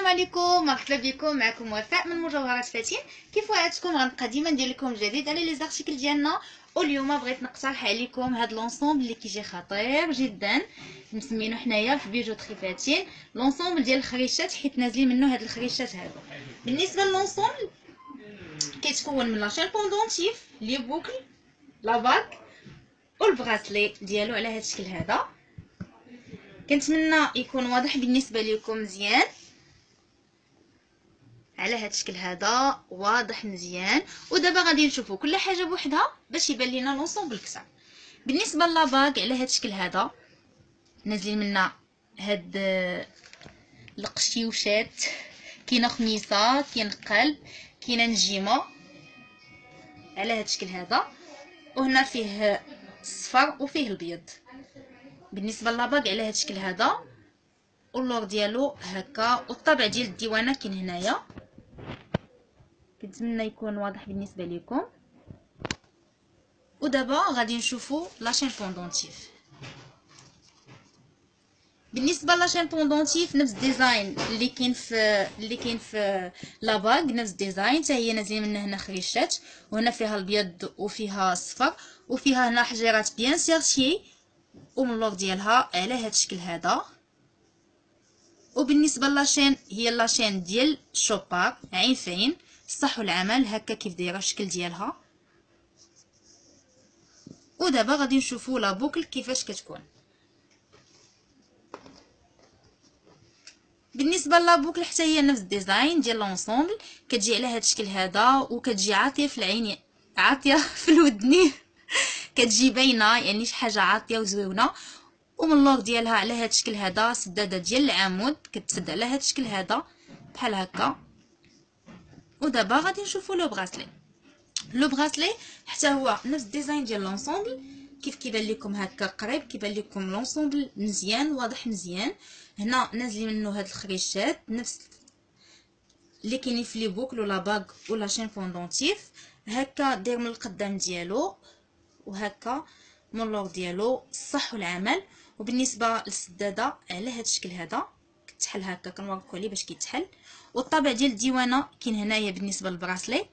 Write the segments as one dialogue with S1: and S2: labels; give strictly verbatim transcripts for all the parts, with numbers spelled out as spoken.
S1: السلام عليكم، مرحبا بكم. معكم وفاء من مجوهرات فاتن. كيف وعدتكم غنبقى ديما ندير لكم جديد على لي زارتيكل ديالنا. واليوم بغيت نقترح عليكم هذا لونسومبل اللي كيجي خطير جدا، مسمينو حنايا في بيجوتري فاتن لونسومبل ديال الخريشات، حيت نازلين منه هاد الخريشات هادو. بالنسبه للونسومبل كيتكون من لاشين بوندونتيف، لي بوكل، لا باك والبغاسلي ديالو على هاد الشكل هذا. كنتمنى يكون واضح بالنسبه لكم مزيان على هاد الشكل هذا، واضح مزيان. ودابا غادي نشوفوا كل حاجه بوحدها باش يبان لينا لونسومبل كثر. بالنسبه للاباك على هاد الشكل هذا نازلين منا هاد القشيوشات، كاينه خميصه، كاين قلب، كاينه نجيمه على هاد الشكل هذا، وهنا فيه الصفر وفيه البيض. بالنسبه للاباك على هاد الشكل هذا، واللور ديالو هكا، والطبع ديال الديوانه كاين هنايا. كنتمنى يكون واضح بالنسبه لكم. ودابا غادي نشوفوا لاشين بوندونتيف. بالنسبه لاشين بوندونتيف نفس الديزاين اللي كاين في اللي كاين في لاباغ، نفس الديزاين حتى هي نازلين منها هنا خريشات، وهنا فيها البيض وفيها الصفر، وفيها هنا حجيرات بيان سيرتي، ومن اللور ديالها على هذا الشكل هذا. وبالنسبه لاشين هي لاشين ديال شوبار عين فين الصح والعمل، هكا كيف دايره الشكل ديالها. ودابا غادي نشوفوا لا بوكل كيفاش كتكون. بالنسبه لا بوكل حتى هي نفس الديزاين ديال لونسومبل، كتجي على هذا الشكل هذا، وكتجي عاطيه في العين، عاطيه في الودنين كتجي باينه، يعني شي حاجه عاطيه وزويونه. ومن اللور ديالها على هذا الشكل هذا سداده ديال العمود، كتسد على هذا الشكل هذا بحال هكا. ودابا غادي نشوفوا لو بغاسلي. لو بغاسلي حتى هو نفس الديزاين ديال لونسومبل، كيف كيبان لكم هكا قريب، كيبان لكم لونسومبل مزيان واضح مزيان. هنا نازلين منه هاد الخريشات نفس اللي كاينين في لي بوكل ولا باغ ولا شين بوندونتيف، هكا داير من القدام ديالو وهكا من اللور ديالو الصح والعمل. وبالنسبه للسداده على هاد الشكل هذا كتحل هكا، كنوريكم عليه باش كيتحل. والطابع ديال الديوانه كاين هنايا بالنسبه للبراسلي،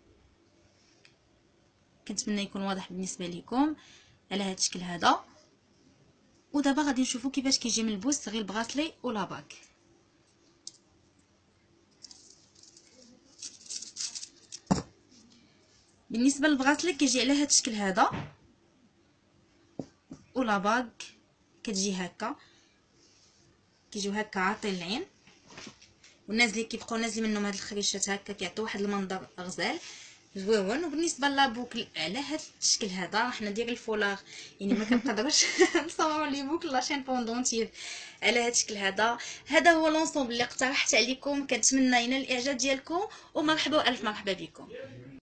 S1: كنتمنى يكون واضح بالنسبه لكم على هذا الشكل هذا. ودابا غادي نشوفوا كيفاش كيجي ملبوس غير البغاسلي ولا باك. بالنسبه للبغاسلي كيجي على هذا الشكل هذا، ولا باك كتجي هكا، كيجيو هكا عاطين العين، والنازلين كيبقاو نازلين منهم هاد الخريشات هكا، كيعطيو واحد المنظر غزال زويون. وبالنسبه لابوكل على هذا الشكل هذا، حنا داير الفولاغ يعني ما كنقدروش نصوروا لي بوكل لاشين بوندونتيف على هذا الشكل هذا. هذا هو لونسومبل اللي اقترحت عليكم، كنتمنى ينال الاعجاب ديالكم، ومرحبا والف مرحبا بكم.